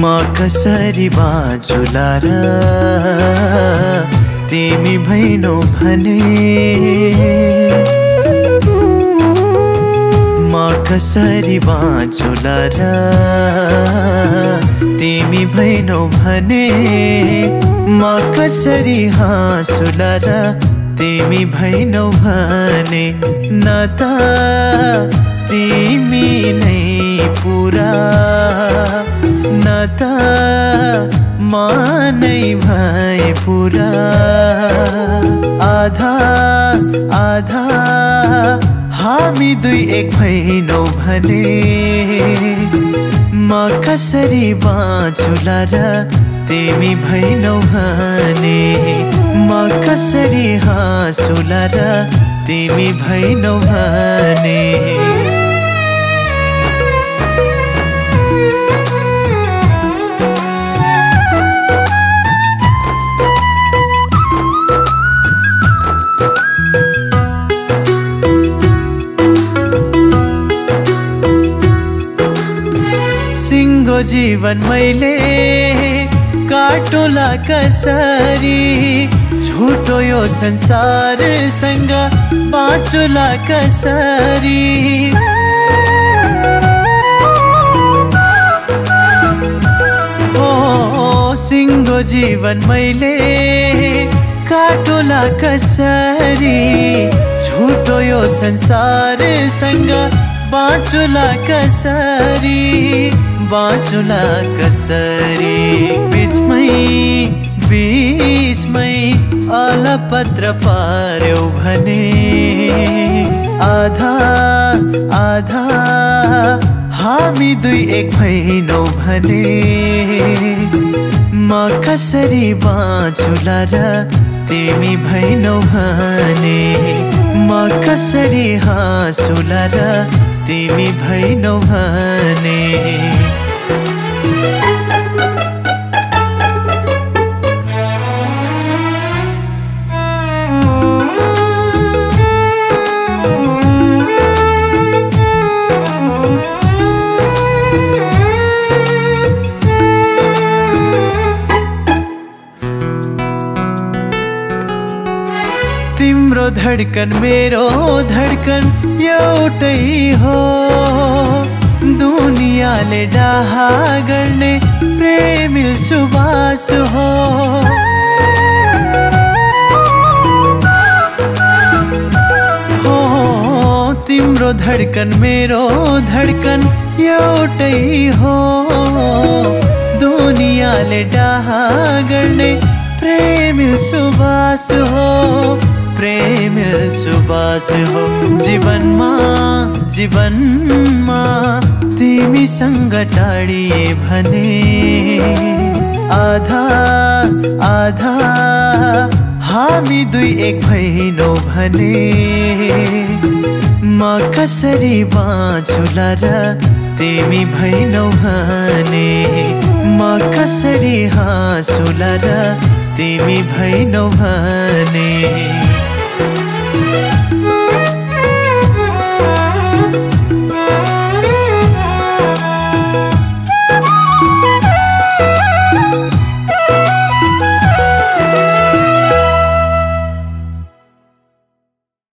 कसरी बाँचुला र तिमी भैनौ भने कसरी बाँचुला र तिमी भैनौ भने कसरी हाँसुला र तिमी भैनौ भने न त तिमी नै पुरा न त म नै भए पुरा आधा आधा हामी दुई एक भैनौ भने कसरी बाँचुला र तिमी भैनौ भने कसरी हाँसुला र तिमी भैनौ भने सिंगो जीवन मैले काटोला कसरी झुटो यो संसारसँग बाँचुला कसरी ओ सिंगो जीवन मैले काटोला कसरी झुटो यो संसारसँग बाँचुला कसरी बाँचुला कसरी बीचमै अलपत्र पार्यौ भने आधा आधा हामी दुई एक भैनौ भने कसरी बाँचुला र तिमी भैनौ भने कसरी हाँसुला र तिमी भैनौ भने तिम्रो धडकन मेरो धडकन एउटै हो दुनियाँले डाहा गर्ने प्रेमिल सुबास हो तिम्रो धडकन मेरो धडकन एउटै हो दुनियाँले डाहा गर्ने प्रेमिल सुबास हो प्रेमिल सुबास हो जीवनमा तिमीसँग टाढिए भने आधा आधा हामी दुई एक भैनौ भने कसरी बाँचुला र तिमी भैनौ भने कसरी हाँसुला र तिमी भैनौ भने